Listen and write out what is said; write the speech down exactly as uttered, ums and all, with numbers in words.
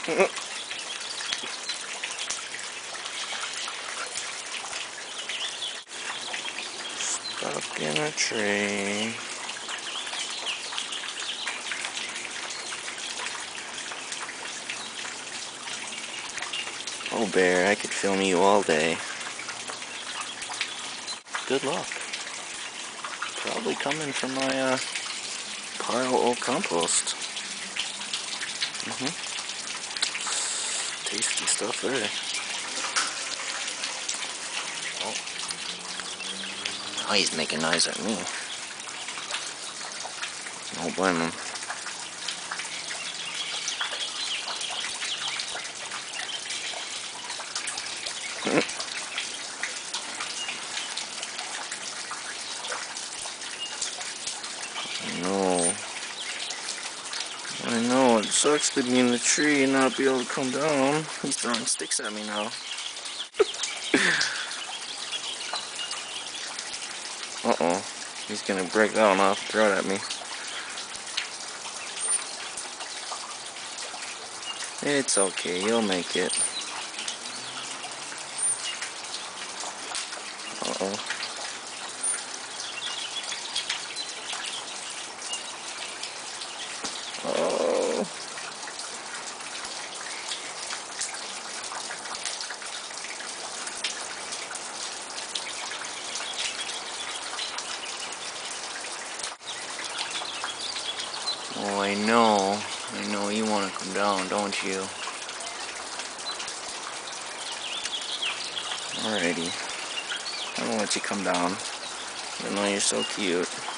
Stuck in a tree. Oh, bear, I could film you all day. Good luck. Probably coming from my uh, pile of old compost. Mm-hmm. Tasty stuff there. Oh. Now he's making eyes at me. Don't blame him. No. I know, it sucks to be in the tree and not be able to come down. He's throwing sticks at me now. Uh-oh. He's gonna break down off and throw it at me. It's okay, you'll make it. Uh-oh. Oh. Oh, I know. I know you want to come down, don't you? Alrighty. I'm gonna let you come down. I know you're so cute.